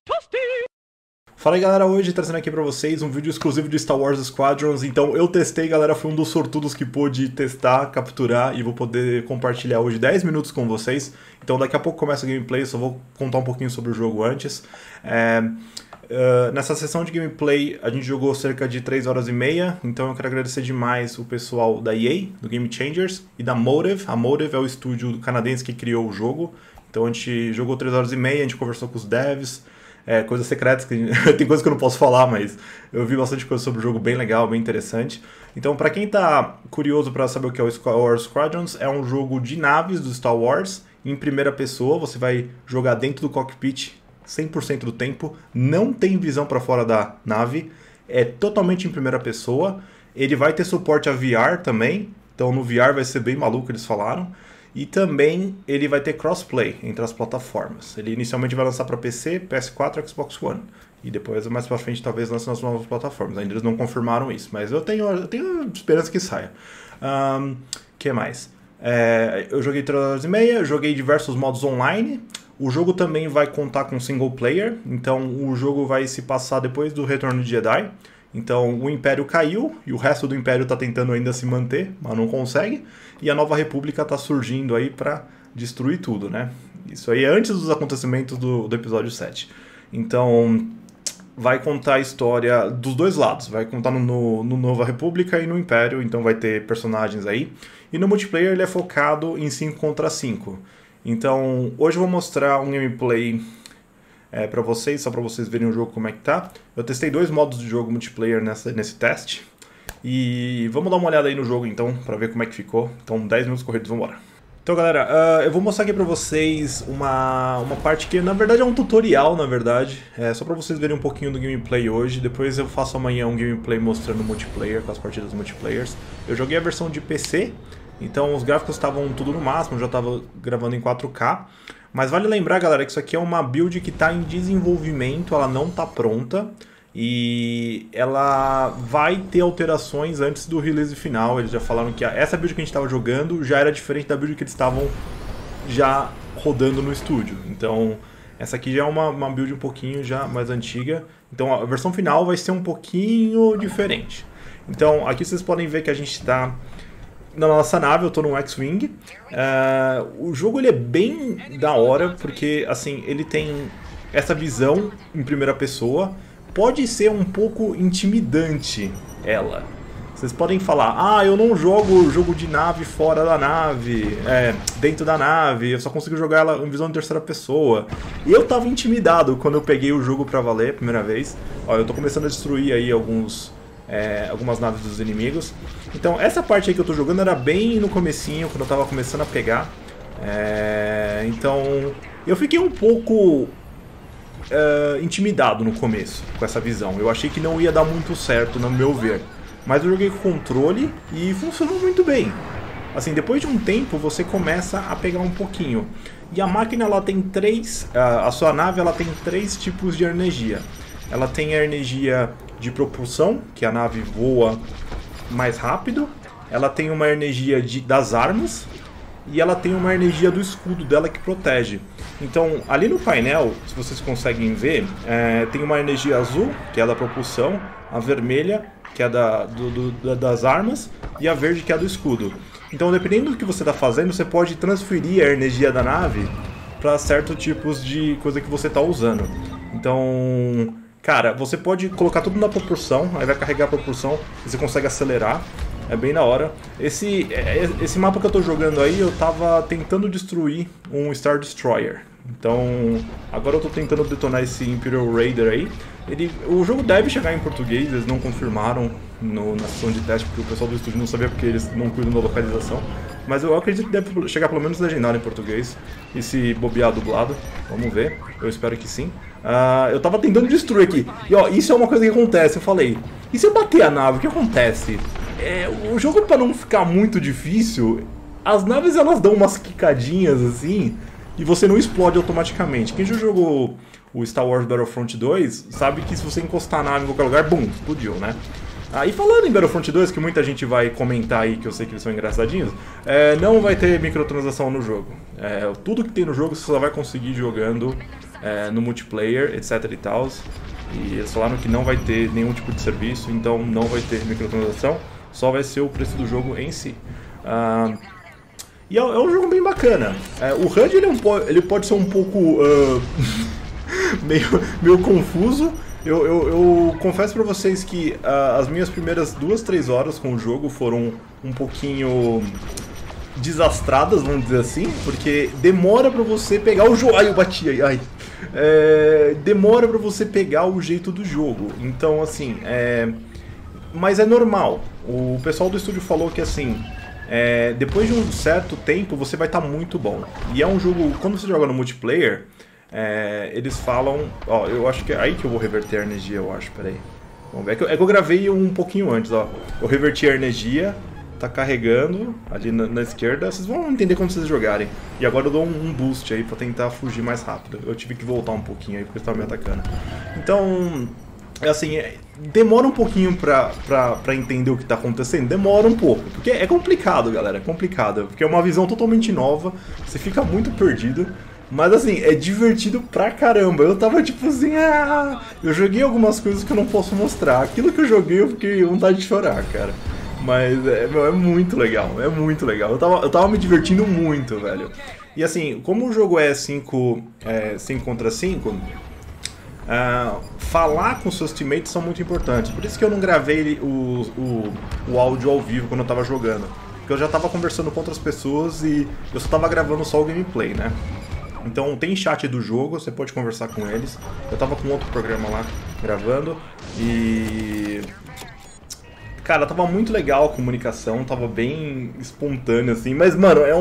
Fala aí galera, hoje trazendo aqui pra vocês um vídeo exclusivo de Star Wars Squadrons. Então eu testei, galera, fui um dos sortudos que pôde testar, capturar e vou poder compartilhar hoje 10 minutos com vocês. Então daqui a pouco começa o gameplay, só vou contar um pouquinho sobre o jogo antes. Nessa sessão de gameplay a gente jogou cerca de 3 horas e meia, então eu quero agradecer demais o pessoal da EA, do Game Changers e da Motive. A Motive é o estúdio canadense que criou o jogo, então a gente jogou 3 horas e meia, a gente conversou com os devs. Coisas secretas, tem coisas que eu não posso falar, mas eu vi bastante coisa sobre o jogo, bem legal, bem interessante. Então, pra quem tá curioso pra saber o que é o Star Wars Squadrons, é um jogo de naves do Star Wars, em primeira pessoa, você vai jogar dentro do cockpit 100% do tempo, não tem visão pra fora da nave, é totalmente em primeira pessoa, ele vai ter suporte a VR também, então no VR vai ser bem maluco, eles falaram. E também ele vai ter crossplay entre as plataformas. Ele inicialmente vai lançar para PC, PS4 e Xbox One. E depois, mais para frente, talvez lance nas novas plataformas. Ainda eles não confirmaram isso, mas eu tenho esperança que saia. Que mais? Eu joguei 3 horas e meia, joguei diversos modos online. O jogo também vai contar com single player. Então o jogo vai se passar depois do Retorno de Jedi. Então o Império caiu e o resto do Império está tentando ainda se manter, mas não consegue. E a Nova República está surgindo aí para destruir tudo, né? Isso aí é antes dos acontecimentos do episódio 7. Então vai contar a história dos dois lados. Vai contar no Nova República e no Império, então vai ter personagens aí. E no multiplayer ele é focado em 5 contra 5. Então hoje eu vou mostrar um gameplay para vocês, só para vocês verem o jogo como é que tá. Eu testei 2 modos de jogo multiplayer nesse teste. E vamos dar uma olhada aí no jogo então, para ver como é que ficou. Então 10 minutos corridos, vamos embora. Então galera, eu vou mostrar aqui para vocês uma parte que na verdade é um tutorial, na verdade. Só para vocês verem um pouquinho do gameplay hoje. Depois eu faço amanhã um gameplay mostrando o multiplayer, com as partidas multiplayers. Eu joguei a versão de PC, então os gráficos estavam tudo no máximo, eu já estava gravando em 4K. Mas vale lembrar, galera, que isso aqui é uma build que está em desenvolvimento, ela não está pronta. E ela vai ter alterações antes do release final. Eles já falaram que essa build que a gente estava jogando já era diferente da build que eles estavam já rodando no estúdio. Então essa aqui já é uma build um pouquinho já mais antiga. Então a versão final vai ser um pouquinho diferente. Então aqui vocês podem ver que a gente está na nossa nave, eu estou num X-Wing. O jogo ele é bem da hora, porque assim, ele tem essa visão em primeira pessoa. Pode ser um pouco intimidante ela. Vocês podem falar, eu não jogo jogo de nave fora da nave, dentro da nave, eu só consigo jogar ela em visão de terceira pessoa. Eu tava intimidado quando eu peguei o jogo pra valer a primeira vez. Ó, eu tô começando a destruir aí algumas naves dos inimigos. Então essa parte aí que eu tô jogando era bem no comecinho, quando eu tava começando a pegar. Então eu fiquei um pouco intimidado no começo com essa visão. Eu achei que não ia dar muito certo, no meu ver. Mas eu joguei com controle e funcionou muito bem. Assim, depois de um tempo você começa a pegar um pouquinho. E a máquina ela tem a sua nave ela tem 3 tipos de energia. Ela tem a energia de propulsão, que a nave voa mais rápido. Ela tem uma energia das armas. E ela tem uma energia do escudo dela que protege. Então, ali no painel, se vocês conseguem ver, tem uma energia azul, que é da propulsão, a vermelha, que é das armas, e a verde, que é do escudo. Então, dependendo do que você está fazendo, você pode transferir a energia da nave para certos tipos de coisa que você está usando. Então, cara, você pode colocar tudo na propulsão, aí vai carregar a propulsão, você consegue acelerar. É bem da hora. Esse mapa que eu tô jogando aí, eu tava tentando destruir um Star Destroyer. Então, agora eu tô tentando detonar esse Imperial Raider aí. O jogo deve chegar em português, eles não confirmaram na sessão de teste, porque o pessoal do estúdio não sabia porque eles não cuidam da localização. Mas eu acredito que deve chegar pelo menos legendado em português, e se bobear dublado, vamos ver, eu espero que sim. Eu tava tentando destruir aqui, e ó, isso é uma coisa que acontece, eu falei, e se eu bater a nave, o que acontece? O jogo, para não ficar muito difícil, as naves elas dão umas quicadinhas assim e você não explode automaticamente. Quem já jogou o Star Wars Battlefront 2 sabe que se você encostar a nave em qualquer lugar, bum, explodiu, né? E falando em Battlefront 2, que muita gente vai comentar aí, que eu sei que eles são engraçadinhos, não vai ter microtransação no jogo. Tudo que tem no jogo você só vai conseguir jogando no multiplayer, etc e tal. E eles falaram que não vai ter nenhum tipo de serviço, então não vai ter microtransação, só vai ser o preço do jogo em si. E é um jogo bem bacana. O HUD ele pode ser um pouco meio confuso. Eu confesso pra vocês que as minhas primeiras 2-3 horas com o jogo foram um pouquinho desastradas, vamos dizer assim, porque demora pra você pegar o jogo. Ai, eu bati aí, ai. Demora pra você pegar o jeito do jogo. Então, assim, mas é normal. O pessoal do estúdio falou que, assim, depois de um certo tempo você vai estar muito bom. E é um jogo, quando você joga no multiplayer, eles falam... Ó, eu acho que é aí que eu vou reverter a energia, eu acho, peraí. Vamos ver, é que eu gravei um pouquinho antes, ó. Eu reverti a energia, tá carregando ali na esquerda. Vocês vão entender quando vocês jogarem. E agora eu dou um boost aí pra tentar fugir mais rápido. Eu tive que voltar um pouquinho aí porque eles estavam me atacando. Então, assim, demora um pouquinho pra entender o que tá acontecendo. Demora um pouco, porque é complicado, galera, é complicado. Porque é uma visão totalmente nova, você fica muito perdido. Mas assim, é divertido pra caramba. Eu tava tipo assim, eu joguei algumas coisas que eu não posso mostrar. Aquilo que eu joguei eu fiquei com vontade de chorar, cara. Mas é muito legal, é muito legal. Eu tava me divertindo muito, velho. E assim, como o jogo é 5 contra 5, falar com seus teammates são muito importantes. Por isso que eu não gravei o áudio ao vivo quando eu tava jogando. Porque eu já tava conversando com outras pessoas e eu só tava gravando só o gameplay, né? Então tem chat do jogo, você pode conversar com eles. Eu tava com outro programa lá gravando e... Cara, tava muito legal a comunicação, tava bem espontâneo assim, mas mano, é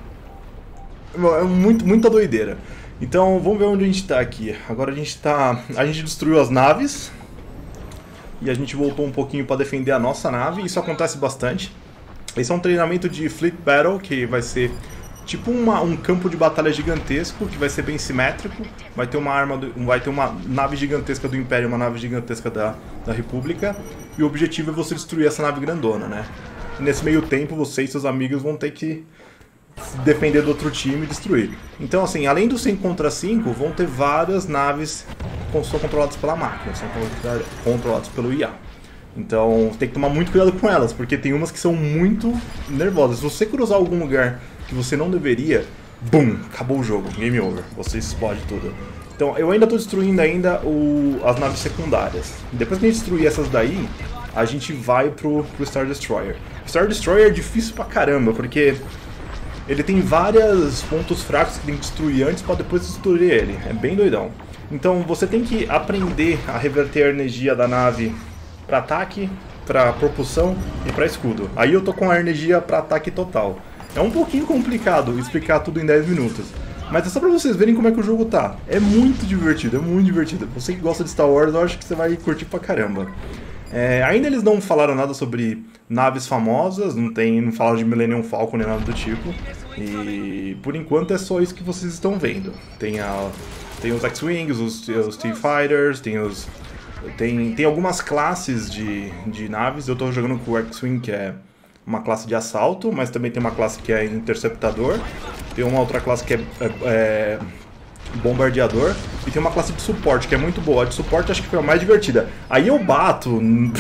muita doideira. Então vamos ver onde a gente tá aqui. Agora a gente destruiu as naves e a gente voltou um pouquinho pra defender a nossa nave. Isso acontece bastante. Esse é um treinamento de Fleet Battle, que vai ser tipo um campo de batalha gigantesco, que vai ser bem simétrico. Vai ter uma nave gigantesca do Império e uma nave gigantesca da República. E o objetivo é você destruir essa nave grandona, né? E nesse meio tempo, você e seus amigos vão ter que se defender do outro time e destruir. Então, assim, além do 5 contra 5, vão ter várias naves que são controladas pela máquina, são controladas pelo IA. Então, tem que tomar muito cuidado com elas, porque tem umas que são muito nervosas. Se você cruzar algum lugar que você não deveria, BUM! Acabou o jogo, game over, você explode tudo. Então, eu ainda estou destruindo as naves secundárias. Depois que a gente destruir essas daí, a gente vai pro Star Destroyer. O Star Destroyer é difícil pra caramba, porque ele tem vários pontos fracos que tem que destruir antes para depois destruir ele. É bem doidão. Então, você tem que aprender a reverter a energia da nave para ataque, para propulsão e para escudo. Aí eu tô com a energia para ataque total. É um pouquinho complicado explicar tudo em 10 minutos. Mas é só pra vocês verem como é que o jogo tá. É muito divertido, é muito divertido. Você que gosta de Star Wars, eu acho que você vai curtir pra caramba. Ainda eles não falaram nada sobre naves famosas, não falaram de Millennium Falcon nem nada do tipo. E por enquanto é só isso que vocês estão vendo. Tem os X-Wings, os T-Fighters, tem algumas classes de naves. Eu tô jogando com o X-Wing, que é uma classe de assalto, mas também tem uma classe que é interceptador. Tem uma outra classe que é bombardeador. E tem uma classe de suporte, que é muito boa. A de suporte acho que foi a mais divertida. Aí eu bato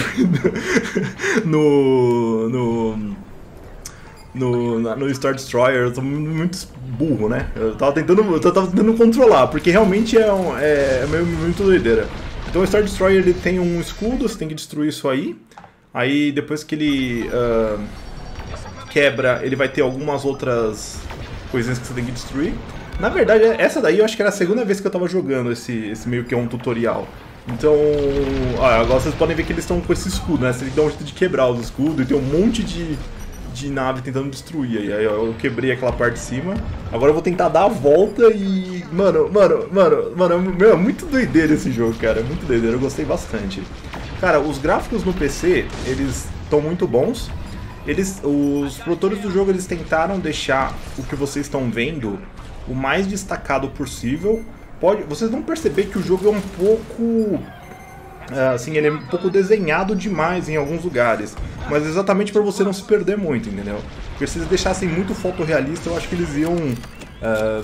no Star Destroyer. Eu tô muito burro, né? Eu tava tentando controlar, porque realmente é muito doideira. Então o Star Destroyer ele tem um escudo, você tem que destruir isso aí. Aí depois que ele quebra, ele vai ter algumas outras coisinhas que você tem que destruir. Na verdade, essa daí eu acho que era a segunda vez que eu tava jogando esse meio que é um tutorial. Então, agora vocês podem ver que eles estão com esse escudo, né? Você tem que dar um jeito de quebrar os escudos e tem um monte de nave tentando destruir. Aí eu quebrei aquela parte de cima. Agora eu vou tentar dar a volta e... Mano, é muito doideira esse jogo, cara. É muito doideira, eu gostei bastante. Cara, os gráficos no PC, eles estão muito bons. Os produtores do jogo, eles tentaram deixar o que vocês estão vendo o mais destacado possível. Vocês vão perceber que o jogo é um pouco... assim, ele é um pouco desenhado demais em alguns lugares. Mas exatamente para você não se perder muito, entendeu? Porque se eles deixassem muito fotorrealista, eu acho que eles iam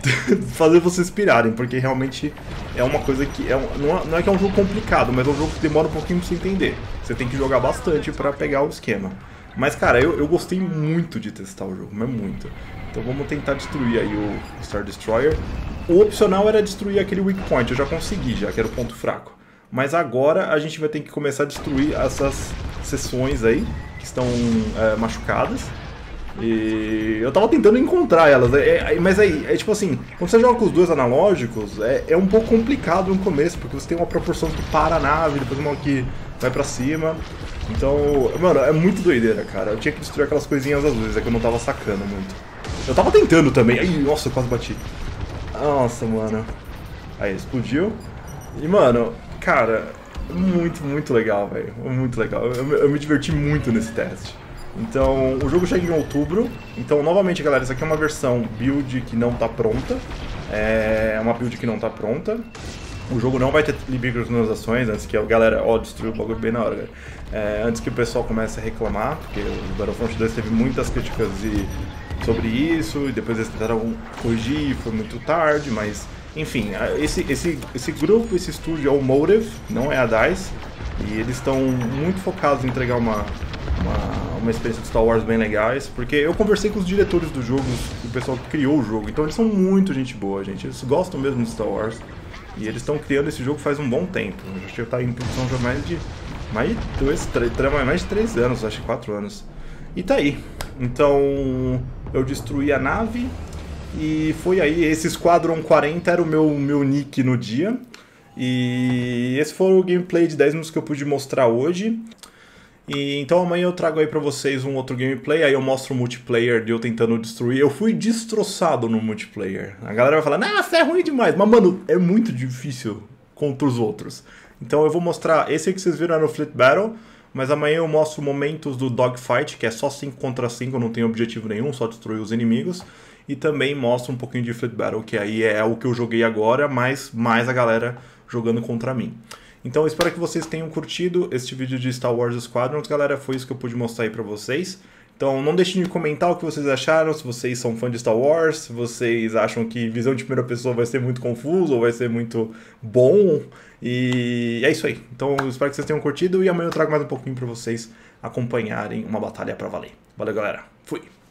fazer vocês pirarem, porque realmente é uma coisa que... não é que é um jogo complicado, mas é um jogo que demora um pouquinho pra você entender. Você tem que jogar bastante pra pegar o esquema. Mas, cara, eu gostei muito de testar o jogo, mas muito. Então vamos tentar destruir aí o Star Destroyer. O opcional era destruir aquele weak point, eu já consegui, já que era o ponto fraco. Mas agora a gente vai ter que começar a destruir essas seções aí, que estão machucadas. E eu tava tentando encontrar elas, mas aí, tipo assim, quando você joga com os dois analógicos, é um pouco complicado no começo, porque você tem uma proporção que para a nave, depois uma que vai pra cima. Então, mano, é muito doideira, cara. Eu tinha que destruir aquelas coisinhas azuis, é que eu não tava sacando muito. Eu tava tentando também, aí, nossa, eu quase bati. Nossa, mano. Aí, explodiu. E, mano, cara, muito legal, velho. Muito legal. Eu me diverti muito nesse teste. Então, o jogo chega em outubro. Então, novamente, galera, essa aqui é uma versão build que não tá pronta. É uma build que não tá pronta. O jogo não vai ter microtransações antes que a galera... Ó, destruiu o bagulho bem na hora, galera. Antes que o pessoal comece a reclamar, porque o Battlefront 2 teve muitas críticas sobre isso, e depois eles tentaram corrigir, foi muito tarde, mas... Enfim, esse grupo, esse estúdio é o Motive, não é a DICE, e eles estão muito focados em entregar uma experiência de Star Wars bem legais, porque eu conversei com os diretores do jogo, o pessoal que criou o jogo, então eles são muito gente boa, gente, eles gostam mesmo de Star Wars, e eles estão criando esse jogo faz um bom tempo, eu acho que está em produção já mais de 3 anos, acho que 4 anos, e tá aí. Então eu destruí a nave, e foi aí, esse Squadron 40 era o meu nick no dia, e esse foi o gameplay de 10 minutos que eu pude mostrar hoje. E então amanhã eu trago aí pra vocês um outro gameplay, aí eu mostro o multiplayer de eu tentando destruir. Eu fui destroçado no multiplayer. A galera vai falar, nossa, é ruim demais. Mas, mano, é muito difícil contra os outros. Então eu vou mostrar, esse aí que vocês viram era no Fleet Battle, mas amanhã eu mostro momentos do Dogfight, que é só 5 contra 5, não tem objetivo nenhum, só destruir os inimigos. E também mostro um pouquinho de Fleet Battle, que aí é o que eu joguei agora, mas mais a galera jogando contra mim. Então eu espero que vocês tenham curtido este vídeo de Star Wars Squadrons, galera, foi isso que eu pude mostrar aí pra vocês. Então não deixem de comentar o que vocês acharam, se vocês são fã de Star Wars, se vocês acham que visão de primeira pessoa vai ser muito confuso ou vai ser muito bom. E é isso aí. Então eu espero que vocês tenham curtido e amanhã eu trago mais um pouquinho pra vocês acompanharem uma batalha pra valer. Valeu, galera. Fui!